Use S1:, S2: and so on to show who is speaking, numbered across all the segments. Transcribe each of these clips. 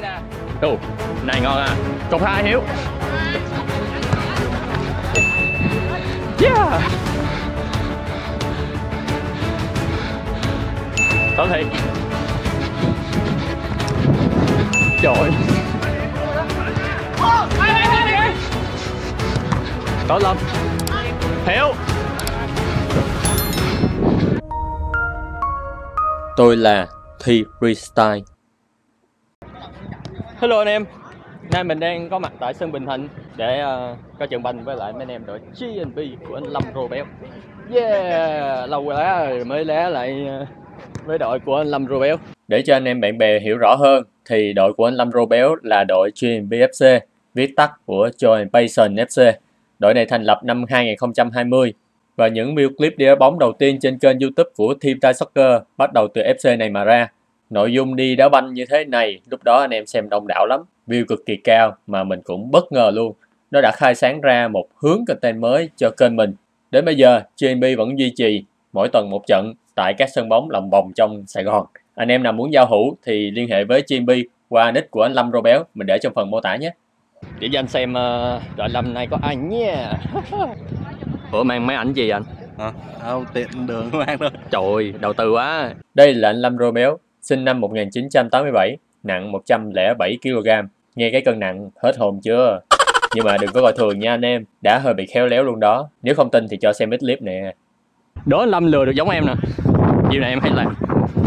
S1: Ồ, này ngon à. Cục 2 Hiếu. Yeah. Tốt thiệt. Trời ơi. Tốt lắm. Hiếu. Tôi là Thi Freestyle. Hello anh em. Nay mình đang có mặt tại sân Bình Thạnh để coi trận banh với lại mấy anh em đội GNB của anh Lâm Rô Béo. Yeah, lâu quá rồi mới lá lại với đội của anh Lâm Rô Béo. Để cho anh em bạn bè hiểu rõ hơn thì đội của anh Lâm Rô Béo là đội GNB FC, viết tắt của Joy Payson FC. Đội này thành lập năm 2020 và những video clip đi đá bóng đầu tiên trên kênh YouTube của Team Thai Soccer bắt đầu từ FC này mà ra. Nội dung đi đá banh như thế này, lúc đó anh em xem đông đảo lắm, view cực kỳ cao mà mình cũng bất ngờ luôn. Nó đã khai sáng ra một hướng content mới cho kênh mình. Đến bây giờ, GNB vẫn duy trì mỗi tuần một trận tại các sân bóng lòng vòng trong Sài Gòn. Anh em nào muốn giao hữu thì liên hệ với GNB qua nick của anh Lâm Rô Béo, mình để trong phần mô tả nhé. Để cho anh xem đội Lâm này có ai nha. Ủa mang máy ảnh gì anh?
S2: Không, tiện đường mang thôi.
S1: Trời ơi, đầu tư quá. Đây là anh Lâm Rô Béo, sinh năm 1987, nặng 107 kg. Nghe cái cân nặng hết hồn chưa? Nhưng mà đừng có coi thường nha anh em, đã hơi bị khéo léo luôn đó. Nếu không tin thì cho xem ít clip nè. Đó Lâm lừa được giống em nè. Điều này em hay làm.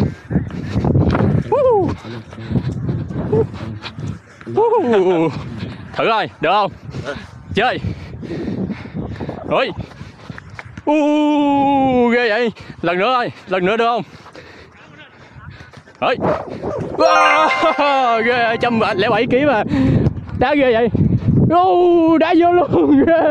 S1: Thử thôi, được không? Chơi. Ôi. Ghê vậy. Lần nữa thôi, lần nữa được không? Ơi. Ghê ơi, 107 kg mà. Đá ghê vậy. Đá vô luôn. Ghê.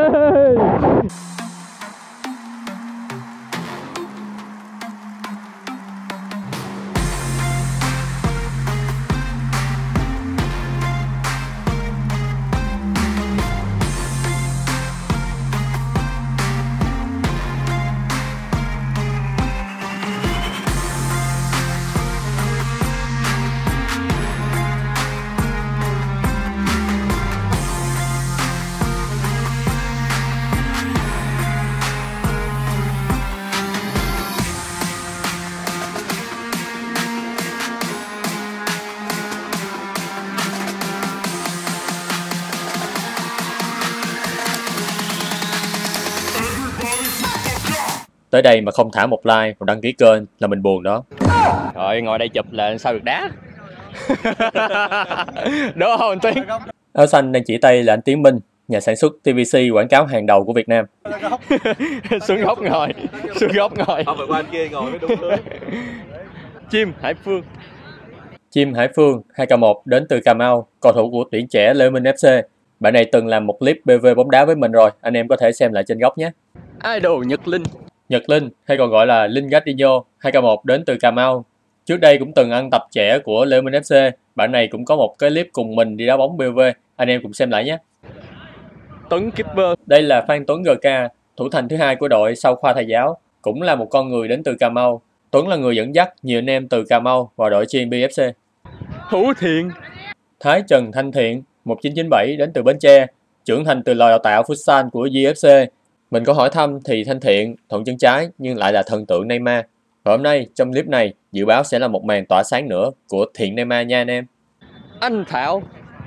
S1: Tới đây mà không thả một like, một đăng ký kênh là mình buồn đó. Rồi ngồi đây chụp là sao được đá. Đúng không anh Tiến? Áo xanh đang chỉ tay là anh Tiến Minh, nhà sản xuất TVC quảng cáo hàng đầu của Việt Nam. Xuống góc ngồi, xuống góc ngồi.
S2: Không phải qua anh kia ngồi mới đúng lưới.
S1: Chim Hải Phương. Chim Hải Phương 2K1 đến từ Cà Mau, cầu thủ của tuyển trẻ Lê Minh FC. Bạn này từng làm một clip BV bóng đá với mình rồi, anh em có thể xem lại trên góc nhé. Idol Nhật Linh. Nhật Linh hay còn gọi là Linh Gardino 2K1 đến từ Cà Mau. Trước đây cũng từng ăn tập trẻ của Lê Minh FC. Bạn này cũng có một cái clip cùng mình đi đá bóng BV, anh em cùng xem lại nhé. Tuấn Keeper. Đây là Phan Tuấn GK, thủ thành thứ hai của đội sau Khoa thầy giáo, cũng là một con người đến từ Cà Mau. Tuấn là người dẫn dắt nhiều anh em từ Cà Mau vào đội GNB FC. Hữu Thiện. Thái Trần Thanh Thiện 1997 đến từ Bến Tre, trưởng thành từ lò đào tạo Futsal của GFC. Mình có hỏi thăm thì Thanh Thiện thuận chân trái nhưng lại là thần tượng Neymar. Và hôm nay trong clip này dự báo sẽ là một màn tỏa sáng nữa của Thiện Neymar nha anh em. Anh Thảo.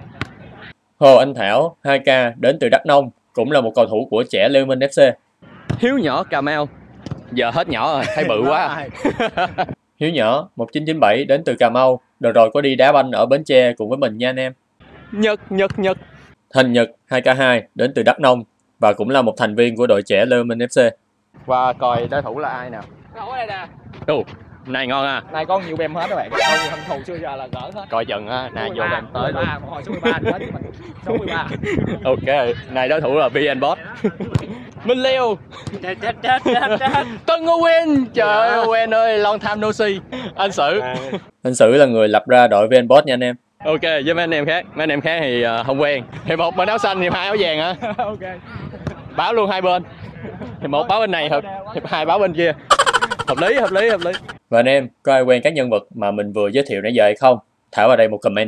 S1: Hồ Anh Thảo 2K đến từ Đắk Nông, cũng là một cầu thủ của trẻ Lê Minh FC. Hiếu Nhỏ Cà Mau. Giờ hết nhỏ rồi, thấy bự quá. Hiếu Nhỏ 1997 đến từ Cà Mau, đợt rồi có đi đá banh ở Bến Tre cùng với mình nha anh em. Nhật. Thành Nhật 2K2 đến từ Đắk Nông và cũng là một thành viên của đội trẻ Lê Minh FC. Và coi đối thủ là ai nào. Đối thủ đây nè. Này ngon à.
S3: Này con nhiều bem hết các bạn. Con nhiều thằng thù chưa giờ là gỡ hết.
S1: Coi chừng á, này vô bem tới luôn.
S3: Một hồi số 13 nữa mình. Số 13.
S1: Ok, này đối thủ là VNBot. Minh Liêu.
S3: Chết.
S1: Tân Owen. Trời ơi, Owen ơi, long time no see. Anh Sử. Anh Sử là người lập ra đội VNBot nha anh em. Ok, với mấy anh em khác thì không quen. Thì một bên áo xanh thì hai áo vàng hả?
S3: Ok.
S1: Báo luôn hai bên. Thì một báo bên này thì hai báo bên kia. Hợp lý. Và anh em, có ai quen các nhân vật mà mình vừa giới thiệu nãy giờ hay không? Thả vào đây một comment nhé.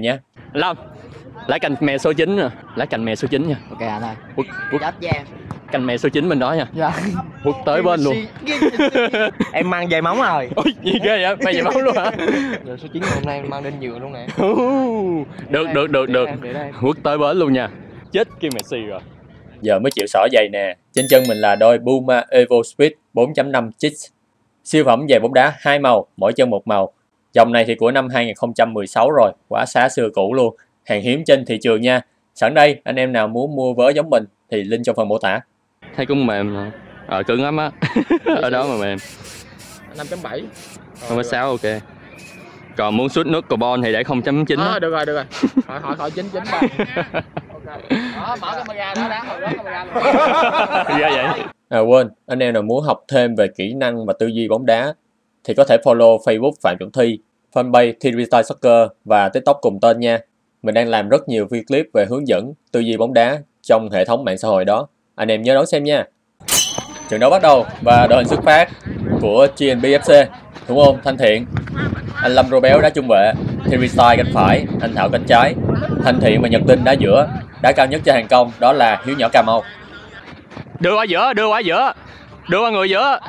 S1: Lâm, lấy cành mè số 9 nè, lấy cành mè số 9 nha.
S3: Ok anh ơi.
S1: Quất
S3: Chết nha.
S1: cành mè số 9 bên đó nha.
S3: Dạ.
S1: Quất tới bên luôn.
S3: Em mang dây móng rồi.
S1: Ôi, gì ghê vậy? Mày vậy bóng luôn hả?
S3: Giờ số 9 hôm nay em mang lên giường luôn nè.
S1: Được. Quất tới bến luôn nha. Chết kia Messi rồi. Giờ mới chịu xỏ giày nè. Trên chân mình là đôi Puma Evo Speed 4.5 Chicks. Siêu phẩm giày bóng đá 2 màu, mỗi chân một màu. Dòng này thì của năm 2016 rồi, quá xá xưa cũ luôn. Hàng hiếm trên thị trường nha. Sẵn đây, anh em nào muốn mua vớ giống mình thì link trong phần mô tả. Thấy cũng mềm, cứng lắm á. Ở đó mà mềm.
S3: 5.7.
S1: Không có 6 ok. Còn muốn sút nước carbon thì để 0.9 á.
S3: Được rồi. Hỏi 99 ba. Ok. Đó, mở camera đó đã, mở camera luôn.
S1: Ghê vậy. Quên, anh em nào muốn học thêm về kỹ năng và tư duy bóng đá thì có thể follow Facebook Phạm Chuẩn Thi, fanpage Thi Restyle Soccer và TikTok cùng tên nha. Mình đang làm rất nhiều video clip về hướng dẫn tư duy bóng đá trong hệ thống mạng xã hội đó. Anh em nhớ đón xem nha. Trận đấu bắt đầu và đội hình xuất phát của GNB FC. Đúng không? Thanh Thiện, anh Lâm Rô Béo đá trung vệ, Thi Restyle cánh phải, anh Thảo cánh trái, Thanh Thiện và Nhật Linh đá giữa. Đá cao nhất cho hàng công đó là Hiếu Nhỏ Cà Mau. Đưa qua người giữa.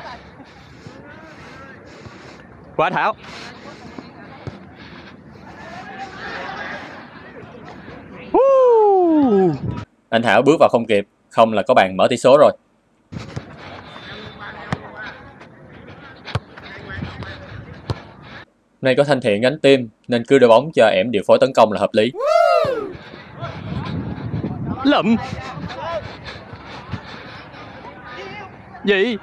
S1: Qua Thảo. Anh Thảo bước vào không kịp, không là có bàn mở tỷ số rồi. Nay có Thanh Thiện gánh tim nên cứ đưa bóng cho ẻm điều phối tấn công là hợp lý. Lụm. Gì?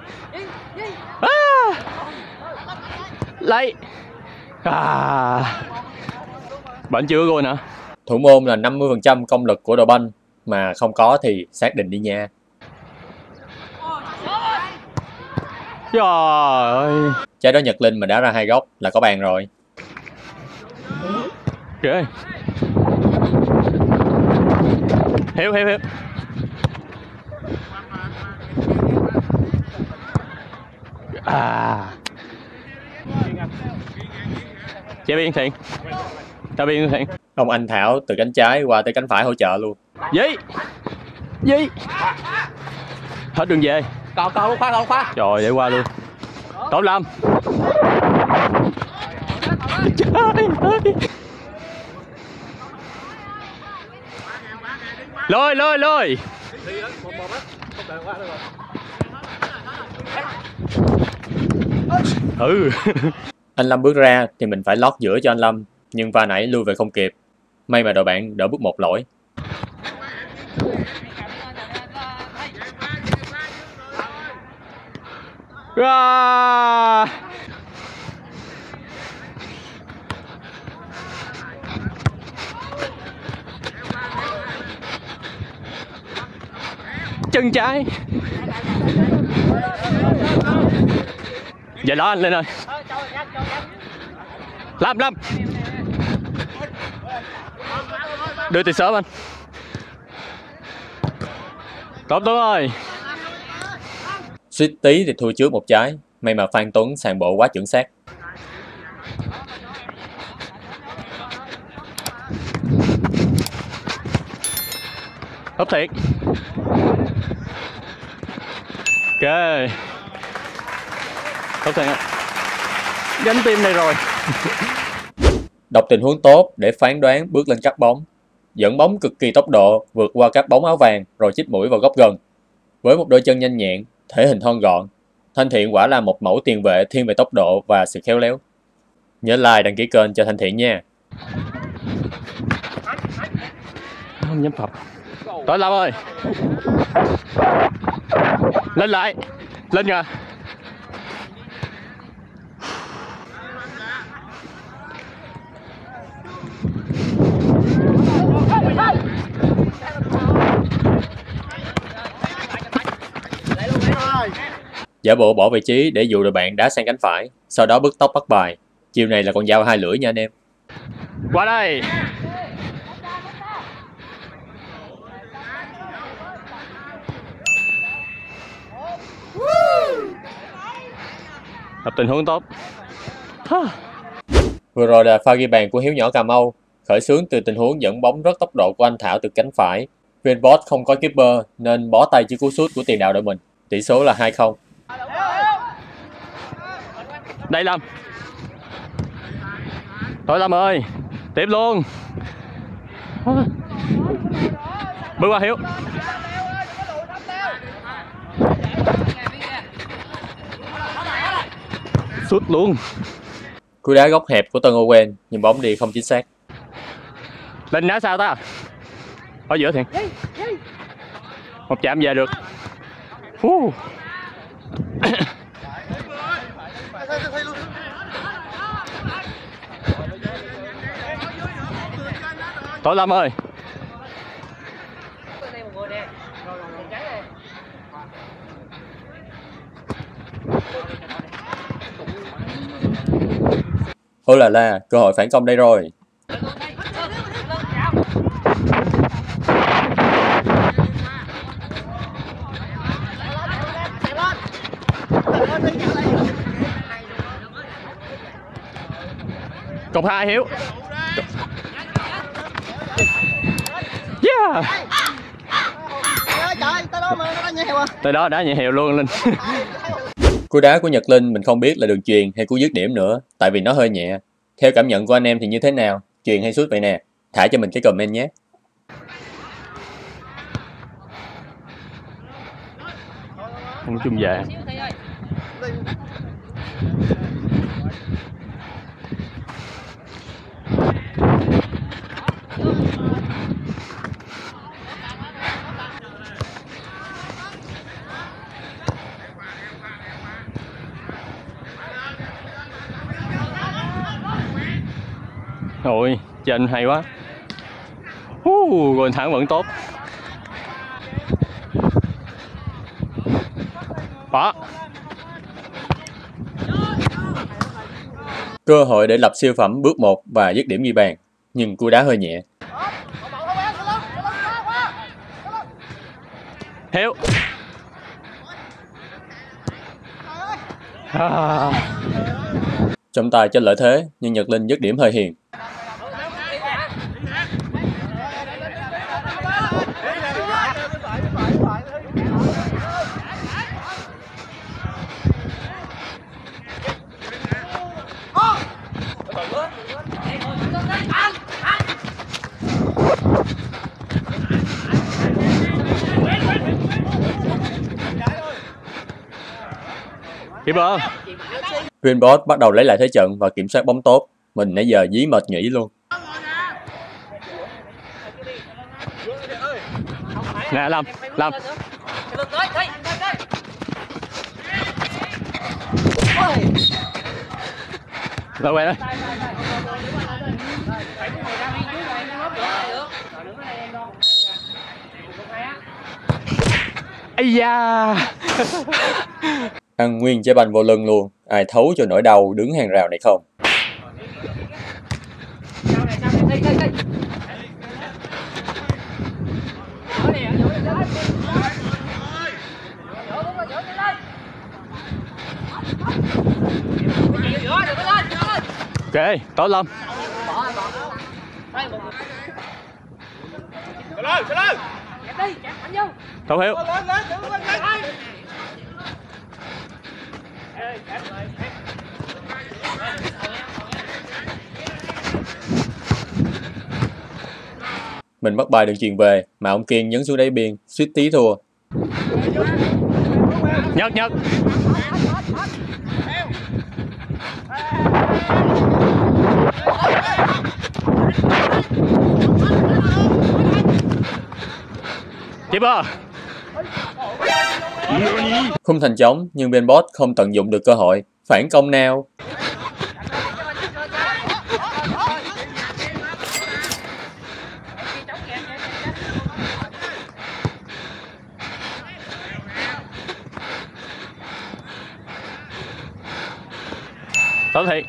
S1: Lấy. Bạn chưa rồi nè. Thủ môn là 50% công lực của đội banh, mà không có thì xác định đi nha. Trời ơi. Trái đó Nhật Linh mà đá ra 2 góc là có bàn rồi. Kìa. Hiếu. Chế biên Thiện. Ông anh Thảo từ cánh trái qua tới cánh phải hỗ trợ luôn. Gì? Hết đường về.
S3: Còn khoa.
S1: Trời, để qua luôn. Tốt lắm. Trời ơi. Lôi. Anh Lâm bước ra thì mình phải lót giữa cho anh Lâm, nhưng pha nãy lui về không kịp. May mà đội bạn đỡ bước một lỗi. Chân trái. Vậy đó anh lên ơi. Lâm. Đưa từ sớm anh. Tốt rồi. Suýt tí thì thua trước một trái. May mà Phan Tuấn sàn bộ quá chuẩn xác. Tốt thiệt. Ok. Tốt thiệt. Gánh tim này rồi. Đọc tình huống tốt để phán đoán bước lên cắt bóng. Dẫn bóng cực kỳ tốc độ, vượt qua các bóng áo vàng rồi chích mũi vào góc gần. Với một đôi chân nhanh nhẹn, thể hình thon gọn, Thanh Thiện quả là một mẫu tiền vệ thiên về tốc độ và sự khéo léo. Nhớ like đăng ký kênh cho Thanh Thiện nha. Không dám phập. Tối Lâm ơi. Lên lại. Lên kìa. Giả bộ bỏ vị trí để dụ đội bạn đá sang cánh phải, sau đó bứt tốc bắt bài. Chiều này là con dao hai lưỡi nha anh em. Qua đây. Tập tình huống tốt. Vừa rồi là pha ghi bàn của Hiếu Nhỏ Cà Mau. Khởi xướng từ tình huống dẫn bóng rất tốc độ của anh Thảo từ cánh phải. Vinbot không có keeper nên bó tay trước cú sút của tiền đạo đội mình. Tỷ số là 2-0.
S4: Đây Lâm. Thôi Lâm ơi, tiếp luôn. Bước qua Hiếu. Sút luôn.
S1: Cú đá góc hẹp của Tân Owen nhưng bóng đi không chính xác.
S4: Lên đá sao ta? Ở giữa Thiện. Một chạm về được. Tối Lâm ơi.
S1: Ôi là la, cơ hội phản công đây rồi.
S4: Cột 2 Hiếu. Yeah. Tới đó đá nhẹ hiệu luôn Linh.
S1: Cú đá của Nhật Linh mình không biết là đường chuyền hay cú dứt điểm nữa, tại vì nó hơi nhẹ. Theo cảm nhận của anh em thì như thế nào? Chuyền hay sút vậy nè? Thả cho mình cái comment nhé.
S4: Không chung về. Ôi, trên hay quá. Rồi thẳng vẫn tốt. Đó.
S1: Cơ hội để lập siêu phẩm bước 1 và dứt điểm ghi bàn, nhưng cú đá hơi nhẹ.
S4: Hiếu.
S1: Trọng tài cho lợi thế nhưng Nhật Linh dứt điểm hơi hiền.
S4: Keeper.
S1: Vinbot bắt đầu lấy lại thế trận và kiểm soát bóng tốt. Mình nãy giờ dí mệt nghỉ luôn.
S4: Nè Lâm. Rồi quay đây. Ây da.
S1: Ăn nguyên trái banh vô lưng luôn. Ai thấu cho nỗi đau đứng hàng rào này không?
S4: Ok, tối Lâm. Thấu Hiếu.
S1: Mình bắt bài được chuyền về mà ông Kiên nhấn xuống đáy biên, suýt tí thua.
S4: Nhất. Keeper.
S1: Khung thành trống nhưng Vinbot không tận dụng được cơ hội. Phản công nào?
S4: Tốt thiệt.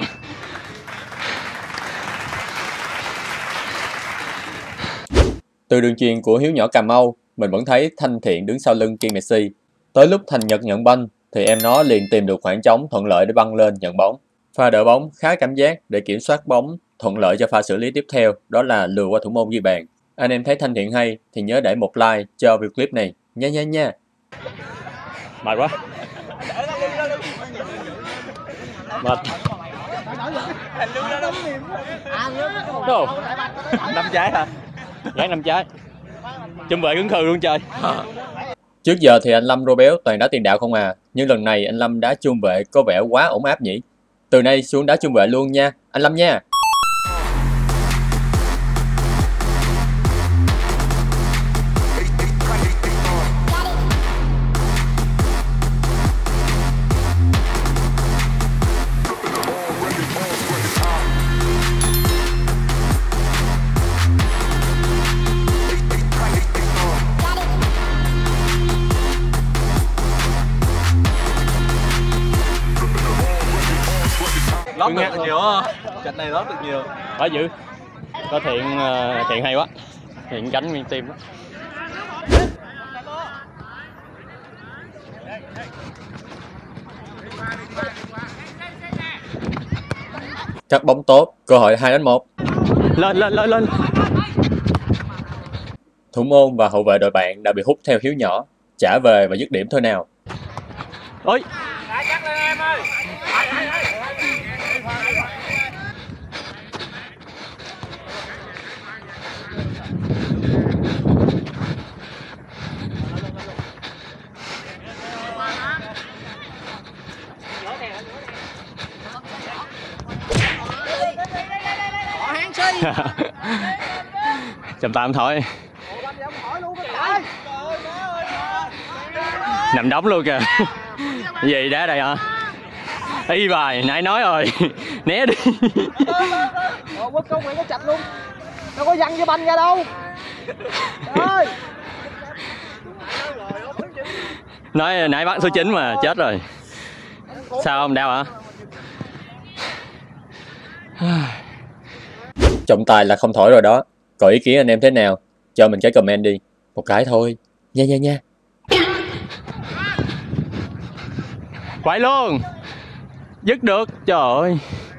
S1: Từ đường chuyền của Hiếu nhỏ Cà Mau, mình vẫn thấy Thanh Thiện đứng sau lưng Kiên Messi. Tới lúc Thành Nhật nhận banh thì em nó liền tìm được khoảng trống thuận lợi để băng lên nhận bóng. Pha đỡ bóng khá cảm giác để kiểm soát bóng thuận lợi cho pha xử lý tiếp theo, đó là lừa qua thủ môn ghi bàn. Anh em thấy Thanh Thiện hay thì nhớ để một like cho video clip này nha.
S4: Mệt quá. Mệt. Đồ.
S2: 5 trái hả?
S4: Gán 5 trái. Trung vệ cứng khư luôn trời.
S1: Trước giờ thì anh Lâm rô béo toàn đá tiền đạo không à, nhưng lần này anh Lâm đá trung vệ có vẻ quá ổn áp nhỉ. Từ nay xuống đá trung vệ luôn nha, anh Lâm nha.
S2: Lót được nhiều không? Trận này lót được nhiều.
S4: Quá dữ. Có Thiện hay quá. Thiện cánh nguyên tim quá.
S1: Cắt bóng tốt, cơ hội 2-1.
S4: Lên.
S1: Thủ môn và hậu vệ đội bạn đã bị hút theo hiếu nhỏ, trả về và dứt điểm thôi nào.
S4: Ôi. Chầm tạm thôi. Nằm đóng luôn kìa. Gì đá đây hả? Y bài, nãy nói rồi. Né đi.
S3: Quốc công mày có chặt luôn. Đâu có văng cái banh ra đâu. Ơi.
S4: Nói nãy bắt số 9 mà chết rồi. Sao không đau hả?
S1: Trọng tài là không thổi rồi đó. Có ý kiến anh em thế nào? Cho mình cái comment đi. Một cái thôi. Nha.
S4: Quậy luôn. Dứt được. Trời ơi.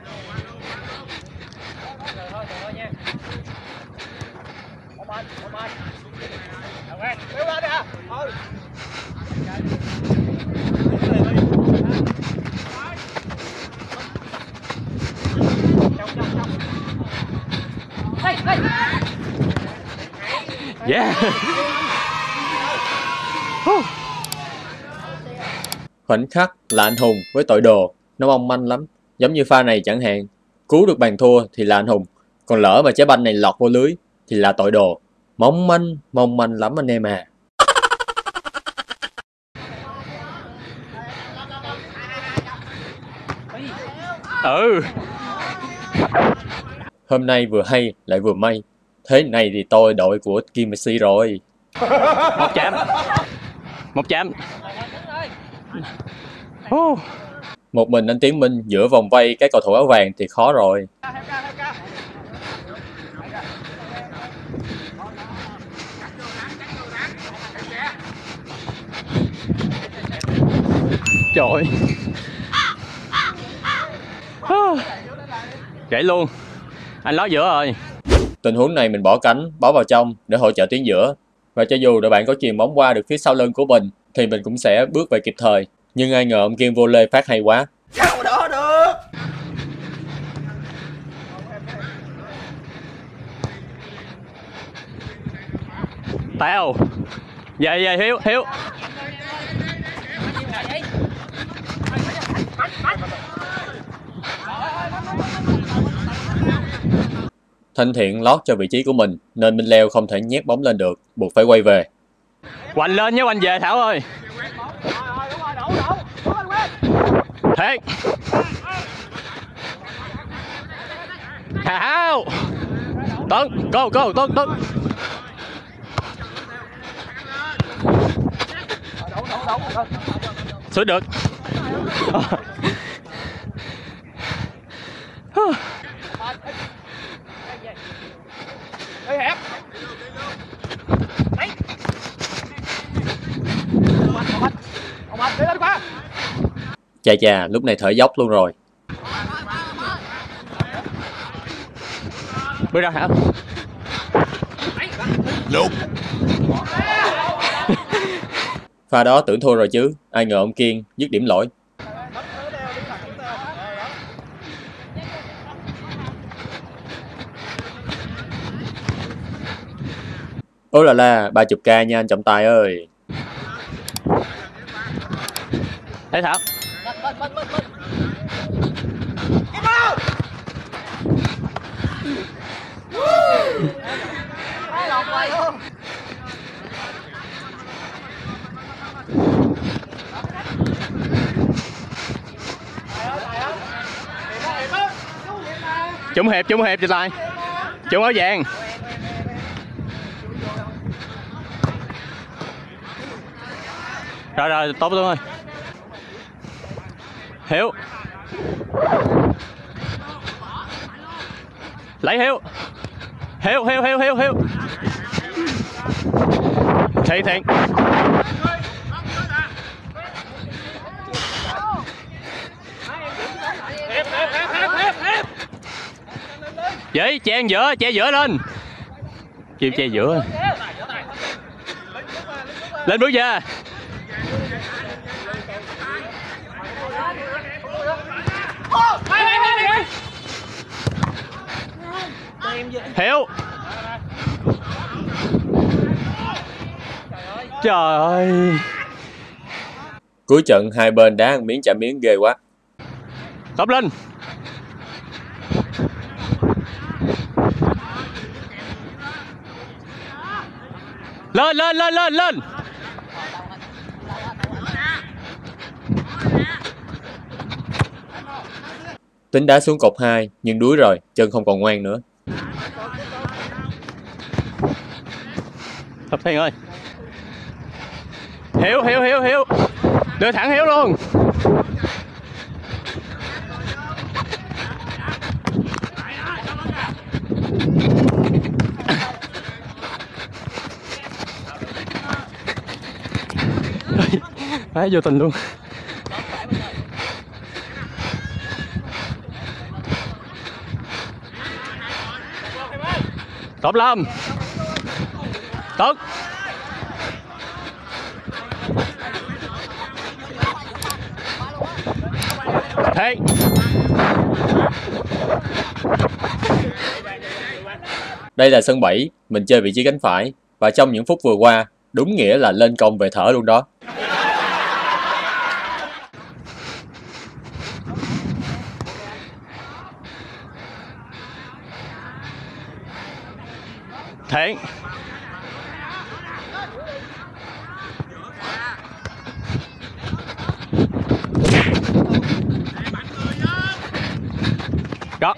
S4: Yeah.
S1: Khoảnh khắc là anh hùng với tội đồ. Nó mong manh lắm. Giống như pha này chẳng hạn. Cứu được bàn thua thì là anh hùng. Còn lỡ mà trái banh này lọt vô lưới thì là tội đồ. Mong manh lắm anh em à.
S4: Ừ.
S1: Hôm nay vừa hay lại vừa may. Thế này thì tôi đội của Kim Messi rồi.
S4: Một chạm.
S1: Một mình anh Tiến Minh giữa vòng vây cái cầu thủ áo vàng thì khó rồi.
S4: Trời ơi. Gãy luôn. Anh lót giữa rồi.
S1: Tình huống này mình bỏ cánh, bó vào trong để hỗ trợ tuyến giữa. Và cho dù đội bạn có chuyền bóng qua được phía sau lưng của mình thì mình cũng sẽ bước về kịp thời. Nhưng ai ngờ ông Kiên vô lê phát hay quá.
S2: Sao đó được.
S4: Tao. Về Hiếu.
S1: Thanh Thiện lót cho vị trí của mình nên Minh Leo không thể nhét bóng lên được, buộc phải quay về.
S4: Hoành lên nhớ hoành về Thảo ơi. Thiệt. Thảo. Tấn, go, Tấn. Sửa được.
S1: Chà, lúc này thở dốc luôn rồi.
S4: Bước ra hả?
S1: Pha đó tưởng thua rồi chứ, ai ngờ ông Kiên dứt điểm lỗi. Ố là 30k nha anh trọng tài ơi.
S4: Thế Thảo. Trúng hiệp dịch lại. Trúng áo vàng. Rồi tốt luôn ơi. Hiếu. Lấy Hiếu. Hiếu. Thiện. Vậy che giữa lên. Chịu che giữa. Lên bước ra. Hiếu. Trời ơi.
S1: Cuối trận hai bên đá ăn miếng trả miếng ghê quá.
S4: Tóm lên. Lên.
S1: Tính đá xuống cột 2 nhưng đuối rồi, chân không còn ngoan nữa.
S4: Thập Thiên ơi. Hiếu. Đưa thẳng Hiếu luôn. Đấy, vô tình luôn. Tốt lắm. Tốt. Thế.
S1: Đây là sân 7, mình chơi vị trí cánh phải. Và trong những phút vừa qua, đúng nghĩa là lên công về thở luôn đó.
S4: Thiện. Đó.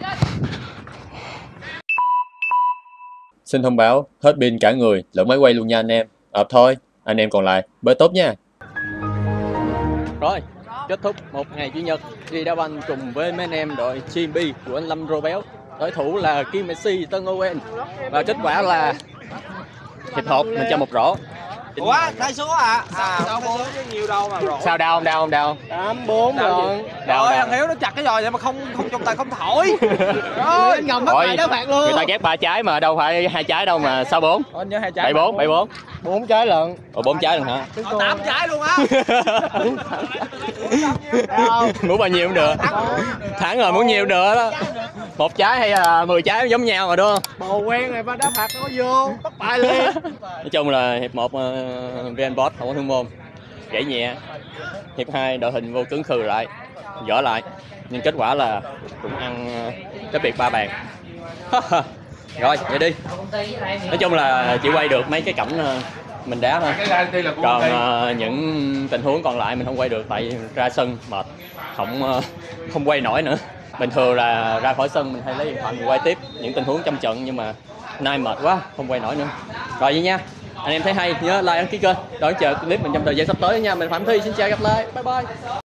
S1: Xin thông báo, hết pin cả người, lẫn máy quay luôn nha anh em. Thôi, anh em còn lại, bơi tốt nha.
S3: Rồi, kết thúc một ngày Chủ nhật đi đá banh cùng với mấy anh em đội GMB của anh Lâm Rô Béo. Đối thủ là Kim Messi, Tân Owen. Và kết quả là hiệp một mình cho một rổ.
S2: Ủa, thay số à? Đâu có nhiều đâu mà rồi.
S4: Sao đau không?
S2: 8-4 lần.
S4: Đau.
S2: Thằng Hiếu nó chặt cái giò vậy mà không trong tay không thổi. Rồi,
S3: Anh ngầm mất lại đá phạt luôn.
S4: Người ta ghép 3 trái mà đâu phải 2 trái đâu mà sao 4?
S3: Anh nhớ 2 trái.
S4: 74.
S3: 4 trái lận.
S4: Ồ 4 trái lần hả?
S2: 8 trái luôn á.
S4: Muốn bao nhiêu cũng được. Thẳng rồi muốn nhiều được đó. 1 trái hay là 10 trái giống nhau mà đúng không?
S3: Bồ quen này ba đá phạt nó vô, bắt bài liền.
S4: Nói chung là hiệp 1 VnBoss không có thương môn, gãy nhẹ. Hiệp 2 đội hình vô cứng khừ lại, gỡ lại. Nhưng kết quả là cũng ăn cái biệt 3 bàn. Rồi, vậy đi. Nói chung là chỉ quay được mấy cái cảnh mình đá thôi. Còn những tình huống còn lại mình không quay được tại ra sân mệt, không quay nổi nữa. Bình thường là ra khỏi sân mình hay lấy điện thoại mình quay tiếp những tình huống trong trận, nhưng mà nay mệt quá không quay nổi nữa. Rồi vậy nha, anh em thấy hay nhớ like đăng ký kênh đón chờ clip mình trong thời gian sắp tới nha. Mình Phạm Thi xin chào, gặp lại, bye bye.